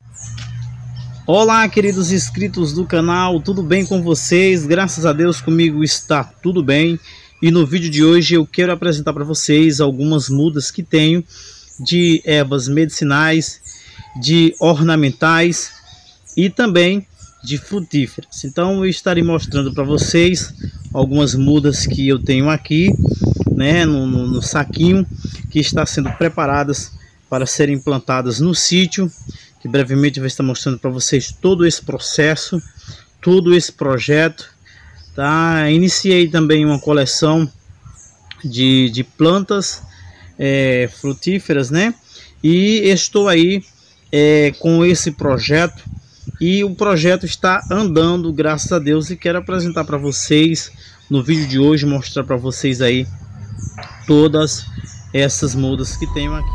Olá, queridos inscritos do canal, tudo bem com vocês? Graças a Deus comigo está tudo bem. E no vídeo de hoje eu quero apresentar para vocês algumas mudas que tenho de ervas medicinais, de ornamentais e também de frutíferas. Então eu estarei mostrando para vocês algumas mudas que eu tenho aqui, né, no saquinho, que está sendo preparadas para serem plantadas no sítio, que brevemente vai estar mostrando para vocês todo esse processo, todo esse projeto, tá? Iniciei também uma coleção de plantas frutíferas, né? E estou aí com esse projeto, e o projeto está andando, graças a Deus, e quero apresentar para vocês no vídeo de hoje, mostrar para vocês aí todas essas mudas que tenho aqui.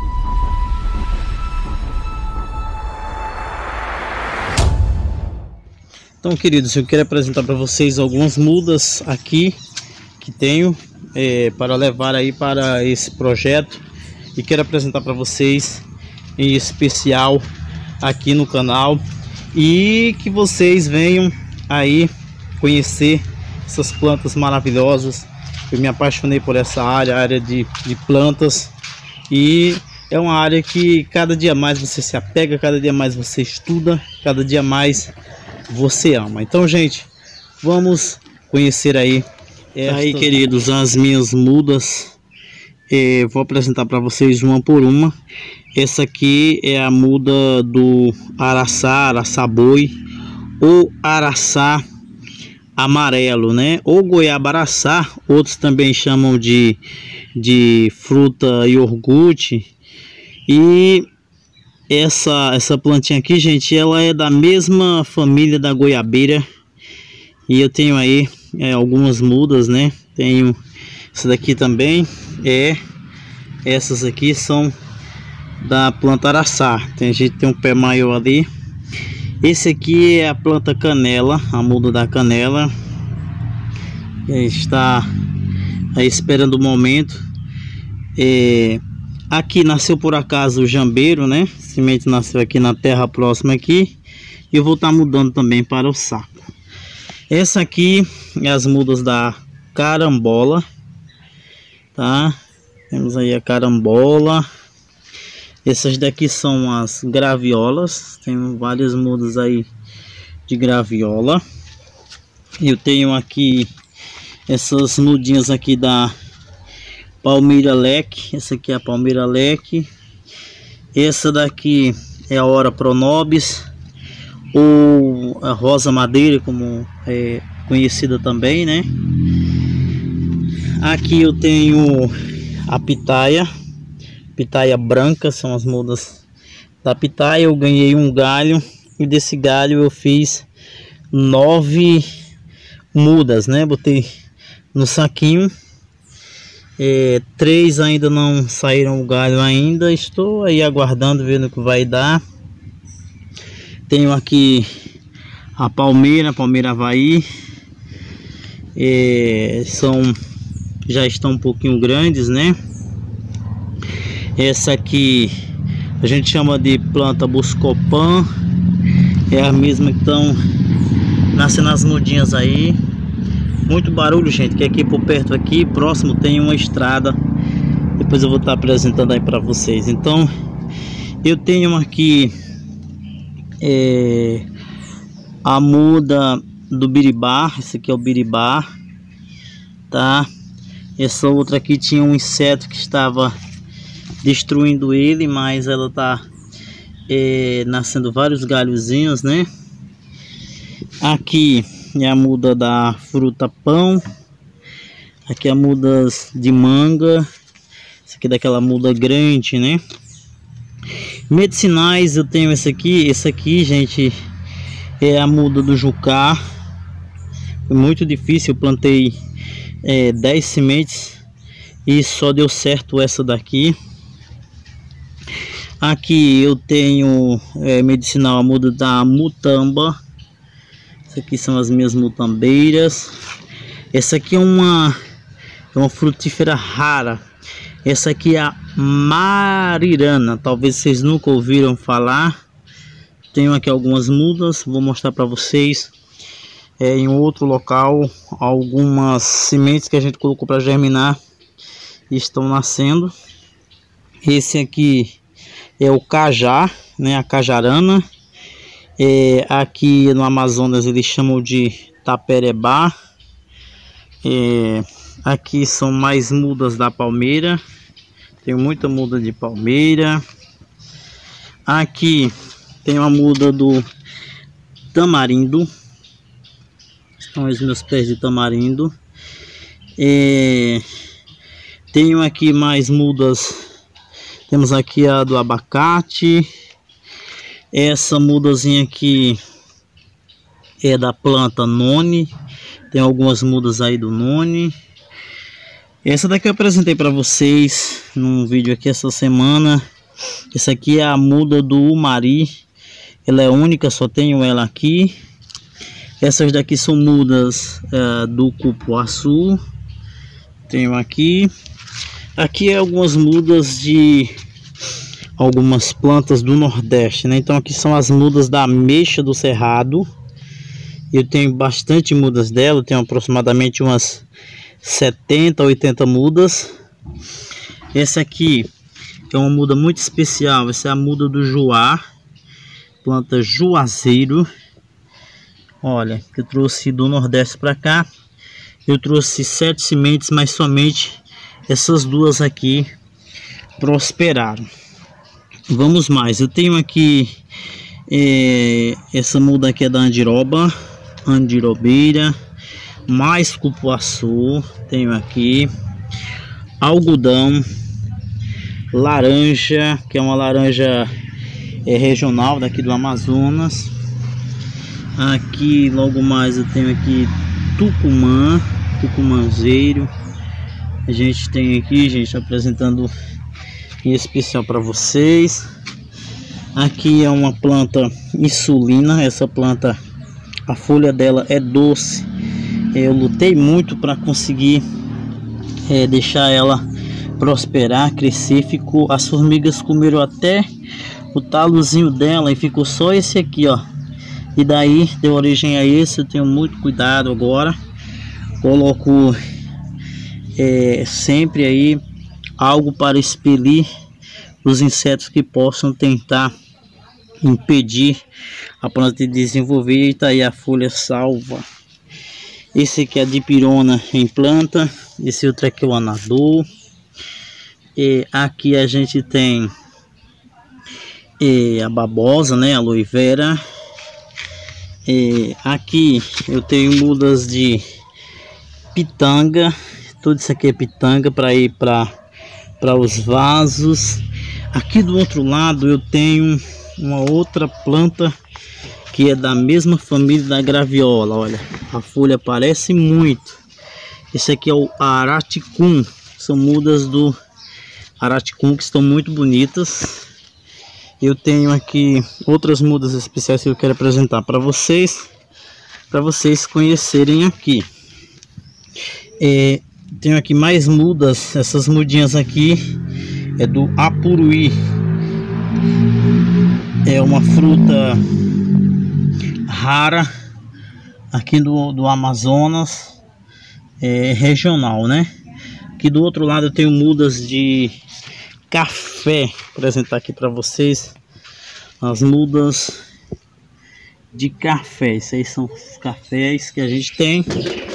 Então, queridos, eu quero apresentar para vocês algumas mudas aqui que tenho para levar aí para esse projeto, e quero apresentar para vocês em especial aqui no canal, e que vocês venham aí conhecer essas plantas maravilhosas. Eu me apaixonei por essa área de plantas, e é uma área que cada dia mais você se apega, cada dia mais você estuda, cada dia mais você ama. Então, gente, vamos conhecer aí aí, queridos, as minhas mudas. Vou apresentar para vocês uma por uma. Essa aqui é a muda do araçá, araçá-boi, ou araçá amarelo, né? Ou goiaba araçá, outros também chamam de fruta iogurte. E essa plantinha aqui, gente, ela é da mesma família da goiabeira. E eu tenho aí algumas mudas, né? Tenho essa daqui também, essas aqui são da planta araçá. A gente tem um pé maior ali. Esse aqui é a planta canela, a muda da canela. Está aí esperando o momento. Aqui nasceu por acaso o jambeiro, né? Semente nasceu aqui na terra próxima aqui. E eu vou estar mudando também para o saco. Essa aqui é as mudas da carambola, tá? Temos aí a carambola. Essas daqui são as graviolas. Tem várias mudas aí de graviola. Eu tenho aqui essas mudinhas aqui da palmeira leque. Essa aqui é a palmeira leque. Essa daqui é a Ora Pronobis, ou a rosa madeira, como é conhecida também, né? Aqui eu tenho a pitaia branca, são as mudas da pitaia. Eu ganhei um galho, e desse galho eu fiz 9 mudas, né? Botei no saquinho. 3 ainda não saíram o galho ainda, estou aí aguardando, vendo o que vai dar. Tenho aqui a palmeira Havaí, já estão um pouquinho grandes, né? Essa aqui a gente chama de planta Buscopan, é a mesma que estão nascendo as mudinhas aí. Muito barulho, gente, que aqui por perto, aqui próximo, tem uma estrada. Depois eu vou estar apresentando aí para vocês. Então eu tenho aqui a muda do biribá. Esse aqui é o biribá, tá? Essa outra aqui tinha um inseto que estava destruindo ele, mas ela tá nascendo vários galhozinhos, né? Aqui é a muda da fruta pão. Aqui é a muda de manga. Essa aqui é daquela muda grande, né? Medicinais eu tenho esse aqui, gente, é a muda do jucá. Foi muito difícil, eu plantei 10 sementes e só deu certo essa daqui. Aqui eu tenho medicinal, a muda da mutamba. Essa aqui são as minhas mutambeiras. Essa aqui é uma frutífera rara. Essa aqui é a marirana. Talvez vocês nunca ouviram falar, tenho aqui algumas mudas, vou mostrar para vocês. Em outro local, algumas sementes que a gente colocou para germinar estão nascendo. Esse aqui é o cajá, né, a cajarana. Aqui no Amazonas eles chamam de taperebá. Aqui são mais mudas da palmeira. Tem muita muda de palmeira. Aqui tem uma muda do tamarindo. Estão os meus pés de tamarindo. Tenho aqui mais mudas. Temos aqui a do abacate. Essa mudazinha aqui é da planta noni. Tem algumas mudas aí do noni. Essa daqui eu apresentei para vocês num vídeo aqui essa semana. Essa aqui é a muda do umari. Ela é única, só tenho ela aqui. Essas daqui são mudas do cupuaçu. Tenho aqui. Aqui é algumas mudas de algumas plantas do Nordeste, né? Então aqui são as mudas da ameixa do cerrado. Eu tenho bastante mudas dela. Eu tenho aproximadamente umas 70, 80 mudas. Essa aqui é uma muda muito especial. Essa é a muda do juá, planta juazeiro. Olha, que eu trouxe do Nordeste para cá. Eu trouxe 7 sementes, mas somente essas duas aqui prosperaram. Vamos mais. Eu tenho aqui essa muda aqui é da andiroba, andirobeira, mais cupuaçu. Tenho aqui algodão, laranja, que é uma laranja regional daqui do Amazonas. Aqui logo mais eu tenho aqui tucumã, tucumanzeiro. A gente tem aqui, gente, apresentando em especial para vocês. Aqui é uma planta insulina. Essa planta, a folha dela é doce. Eu lutei muito para conseguir deixar ela prosperar, crescer. As formigas comeram até o talozinho dela e ficou só esse aqui, ó. E daí deu origem a esse. Eu tenho muito cuidado agora. Coloco sempre aí algo para expelir os insetos que possam tentar impedir a planta de desenvolver. E tá aí a folha salva. Esse aqui é a dipirona em planta. Esse outro aqui é o anador. Aqui a gente tem a babosa, né, a aloe vera. Aqui eu tenho mudas de pitanga. Tudo isso aqui é pitanga para ir para os vasos. Aqui do outro lado eu tenho uma outra planta que é da mesma família da graviola. Olha, a folha parece muito. Esse aqui é o araticum. São mudas do araticum que estão muito bonitas. Eu tenho aqui outras mudas especiais que eu quero apresentar para vocês conhecerem aqui. Tenho aqui mais mudas. Essas mudinhas aqui é do apuruí. É uma fruta rara aqui do Amazonas, regional, né? Aqui do outro lado eu tenho mudas de café. Vou apresentar aqui para vocês as mudas de café. Esses aí são os cafés que a gente tem.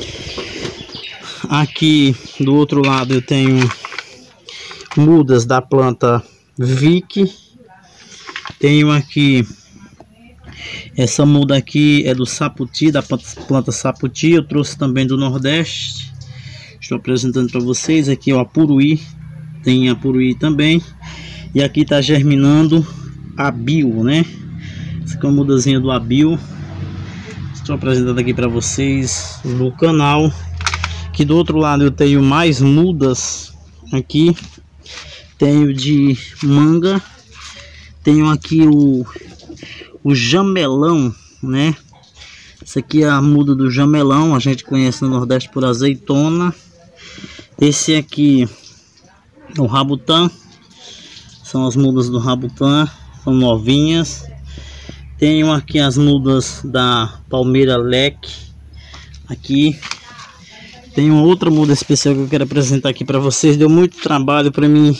Aqui do outro lado eu tenho mudas da planta Vick. Tenho aqui essa muda aqui é do saputi, da planta saputi. Eu trouxe também do Nordeste. Estou apresentando para vocês. Aqui é o apuruí. Tem apuruí também. E aqui está germinando abil, né? Essa aqui é uma mudazinha do abil. Estou apresentando aqui para vocês no canal. Aqui do outro lado eu tenho mais mudas. Aqui tenho de manga. Tenho aqui o jamelão, né? Essa aqui é a muda do jamelão. A gente conhece no Nordeste por azeitona. Esse aqui é o rabutã. São as mudas do rabutã. São novinhas. Tenho aqui as mudas da palmeira leque. Aqui tem uma outra muda especial que eu quero apresentar aqui para vocês. Deu muito trabalho para mim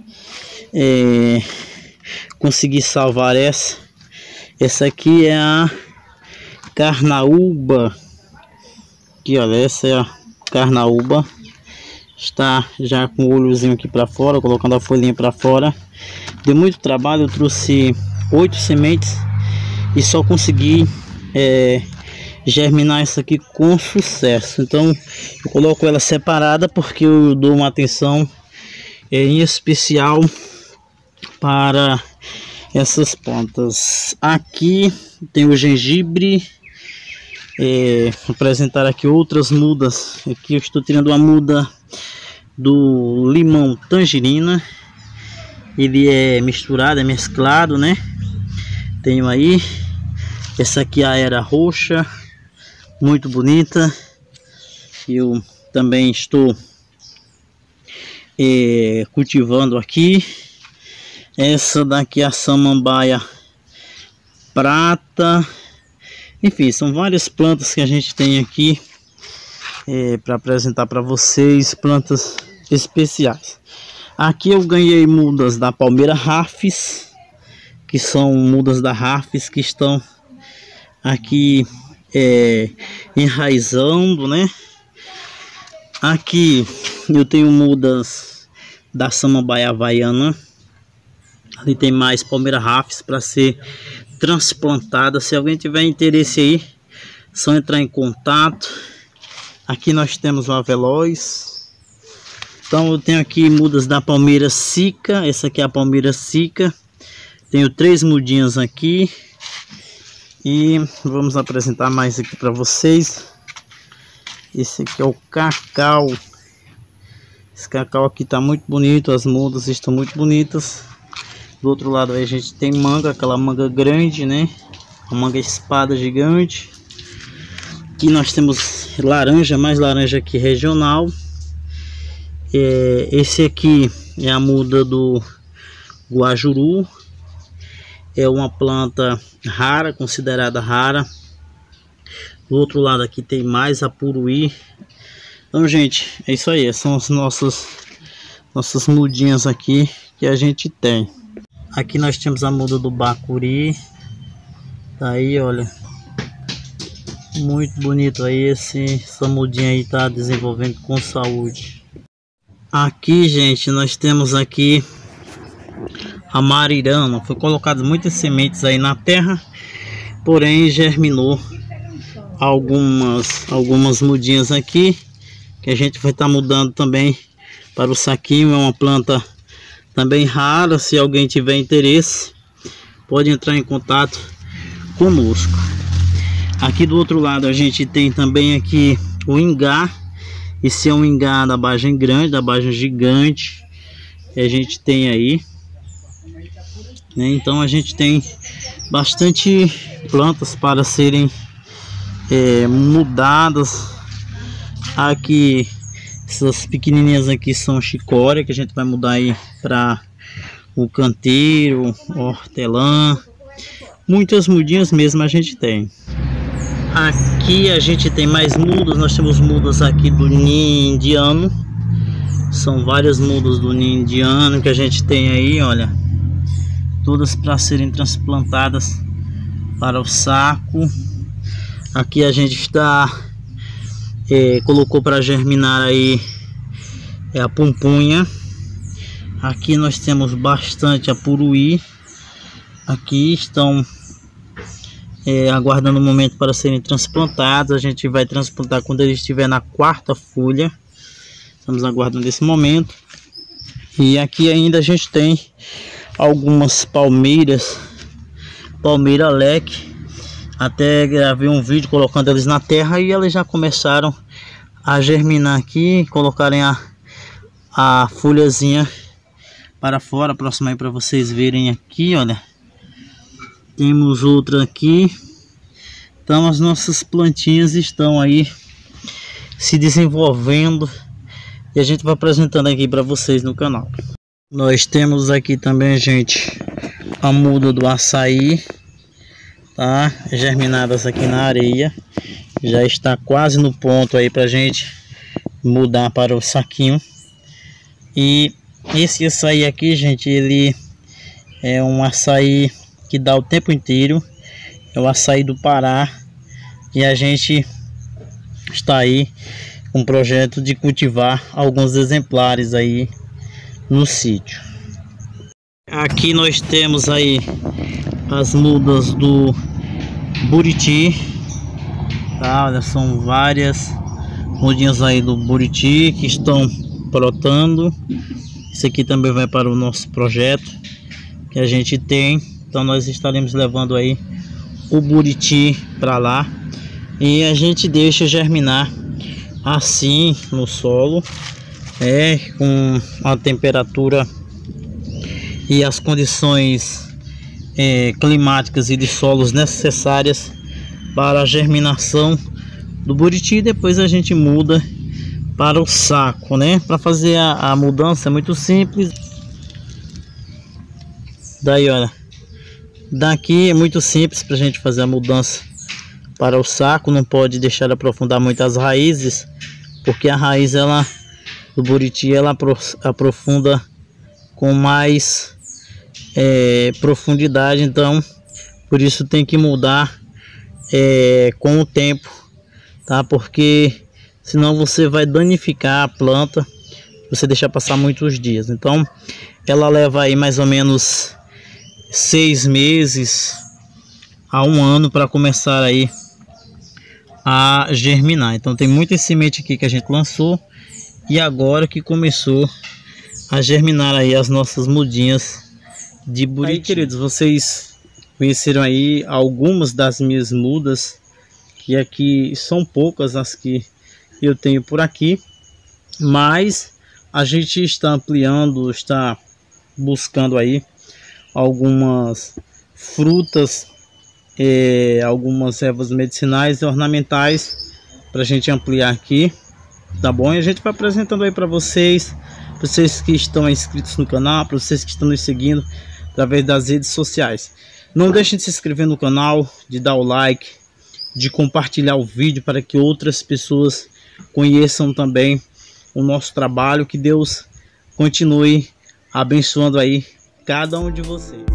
conseguir salvar essa. Essa aqui é a carnaúba. Aqui, olha, essa é a carnaúba. Está já com o olhozinho aqui para fora, colocando a folhinha para fora. Deu muito trabalho, eu trouxe 8 sementes e só consegui germinar isso aqui com sucesso. Então eu coloco ela separada porque eu dou uma atenção em especial para essas plantas. Aqui tem o gengibre. Vou apresentar aqui outras mudas. Aqui eu estou tirando uma muda do limão tangerina. Ele é misturado, é mesclado, né? Tenho aí essa aqui, a era roxa, muito bonita. Eu também estou cultivando aqui. Essa daqui é a samambaia prata. Enfim, são várias plantas que a gente tem aqui para apresentar para vocês, plantas especiais. Aqui eu ganhei mudas da palmeira Rafis, que são mudas da Rafis que estão aqui enraizando, né? Aqui eu tenho mudas da samambaia havaiana. Ali tem mais palmeira Rafis para ser transplantada. Se alguém tiver interesse aí, só entrar em contato. Aqui nós temos uma veloz. Então eu tenho aqui mudas da palmeira Sica. Essa aqui é a palmeira Sica. Tenho 3 mudinhas aqui. E vamos apresentar mais aqui para vocês. Esse aqui é o cacau. Esse cacau aqui está muito bonito. As mudas estão muito bonitas. Do outro lado aí a gente tem manga, aquela manga grande, né? A manga espada gigante. Aqui nós temos laranja, mais laranja aqui regional. Esse aqui é a muda do guajuru. É uma planta rara, considerada rara. Do outro lado aqui tem mais apuruí. Então, gente, é isso aí. São as nossas mudinhas aqui que a gente tem. Aqui nós temos a muda do bacuri. Tá aí, olha. Muito bonito aí. Essa mudinha aí tá desenvolvendo com saúde. Aqui, gente, nós temos aqui a marirama. Foi colocado muitas sementes aí na terra, porém germinou algumas mudinhas aqui, que a gente vai estar mudando também para o saquinho. É uma planta também rara. Se alguém tiver interesse, pode entrar em contato conosco. Aqui do outro lado a gente tem também aqui o ingá. Esse é um ingá da bagem grande, da bagem gigante, que a gente tem aí, né? Então a gente tem bastante plantas para serem mudadas. Aqui essas pequenininhas aqui são chicória, que a gente vai mudar aí para o canteiro, hortelã. Muitas mudinhas mesmo a gente tem. Aqui a gente tem mais mudas. Nós temos mudas aqui do ninho indiano. São várias mudas do ninho indiano que a gente tem aí, olha. Todas para serem transplantadas para o saco. Aqui a gente está colocou para germinar aí a pumpunha. Aqui nós temos bastante apuruí. Aqui estão aguardando o momento para serem transplantados. A gente vai transplantar quando ele estiver na 4ª folha. Estamos aguardando esse momento. E aqui ainda a gente tem algumas palmeiras, palmeira leque. Até gravei um vídeo colocando eles na terra e elas já começaram a germinar aqui, colocarem a folhazinha para fora. Próximo aí para vocês verem aqui, olha. Temos outra aqui. Então as nossas plantinhas estão aí se desenvolvendo e a gente vai apresentando aqui para vocês no canal. Nós temos aqui também, gente, a muda do açaí. tá germinadas aqui na areia. Já está quase no ponto aí pra gente mudar para o saquinho. E esse açaí aqui, gente, ele é um açaí que dá o tempo inteiro. É o açaí do Pará. E a gente está aí com um projeto de cultivar alguns exemplares aí no sítio. Aqui nós temos aí as mudas do Buriti, tá? Olha, são várias mudinhas aí do Buriti que estão brotando. Isso aqui também vai para o nosso projeto que a gente tem. Então nós estaremos levando aí o Buriti para lá e a gente deixa germinar assim no solo, com a temperatura e as condições climáticas e de solos necessárias para a germinação do Buriti. Depois a gente muda para o saco, né? Para fazer a mudança é muito simples. Daí, olha, daqui é muito simples para a gente fazer a mudança para o saco. Não pode deixar aprofundar muito as raízes, porque a raiz do Buriti ela aprofunda com mais profundidade. Então por isso tem que mudar com o tempo, tá? Porque senão você vai danificar a planta se você deixar passar muitos dias. Então ela leva aí mais ou menos 6 meses a 1 ano para começar aí a germinar. Então tem muita semente aqui que a gente lançou e agora que começou a germinar aí as nossas mudinhas de Buriti. Aí, queridos, vocês conheceram aí algumas das minhas mudas, que aqui são poucas as que eu tenho por aqui, mas a gente está ampliando, está buscando aí algumas frutas, algumas ervas medicinais e ornamentais para a gente ampliar aqui, tá bom? E a gente vai apresentando aí para vocês que estão inscritos no canal, para vocês que estão nos seguindo através das redes sociais. Não deixem de se inscrever no canal, de dar o like, de compartilhar o vídeo para que outras pessoas conheçam também o nosso trabalho. Que Deus continue abençoando aí cada um de vocês.